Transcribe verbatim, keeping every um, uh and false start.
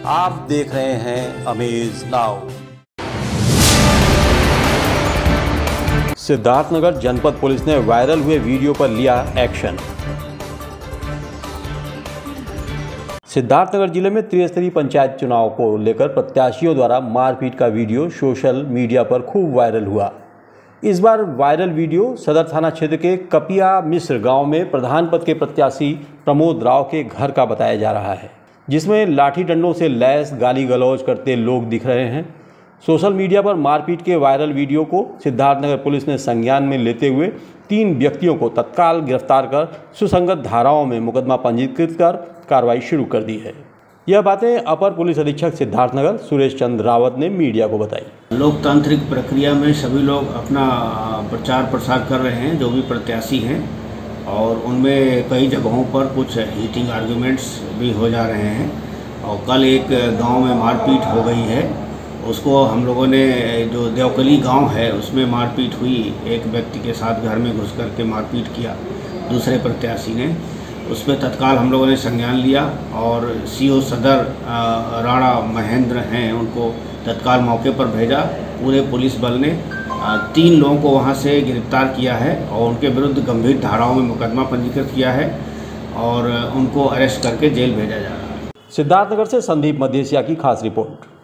आप देख रहे हैं अमेज नाउ। सिद्धार्थनगर जनपद पुलिस ने वायरल हुए वीडियो पर लिया एक्शन। सिद्धार्थनगर जिले में त्रिस्तरीय पंचायत चुनाव को लेकर प्रत्याशियों द्वारा मारपीट का वीडियो सोशल मीडिया पर खूब वायरल हुआ। इस बार वायरल वीडियो सदर थाना क्षेत्र के कपिया मिश्र गांव में प्रधान पद के प्रत्याशी प्रमोद राव के घर का बताया जा रहा है, जिसमें लाठी डंडों से लैस गाली गलौज करते लोग दिख रहे हैं। सोशल मीडिया पर मारपीट के वायरल वीडियो को सिद्धार्थनगर पुलिस ने संज्ञान में लेते हुए तीन व्यक्तियों को तत्काल गिरफ्तार कर सुसंगत धाराओं में मुकदमा पंजीकृत कर कार्रवाई शुरू कर दी है। यह बातें अपर पुलिस अधीक्षक सिद्धार्थनगर सुरेश चंद्र रावत ने मीडिया को बताई। लोकतांत्रिक प्रक्रिया में सभी लोग अपना प्रचार प्रसार कर रहे हैं, जो भी प्रत्याशी हैं, और उनमें कई जगहों पर कुछ हीटिंग आर्गुमेंट्स भी हो जा रहे हैं। और कल एक गांव में मारपीट हो गई है, उसको हम लोगों ने, जो देवकली गांव है उसमें मारपीट हुई, एक व्यक्ति के साथ घर में घुस कर के मारपीट किया दूसरे प्रत्याशी ने। उस पर तत्काल हम लोगों ने संज्ञान लिया और सीओ सदर राणा महेंद्र हैं, उनको तत्काल मौके पर भेजा। पूरे पुलिस बल ने तीन लोगों को वहां से गिरफ्तार किया है और उनके विरुद्ध गंभीर धाराओं में मुकदमा पंजीकृत किया है और उनको अरेस्ट करके जेल भेजा जा रहा है। सिद्धार्थनगर से संदीप मदेशिया की खास रिपोर्ट।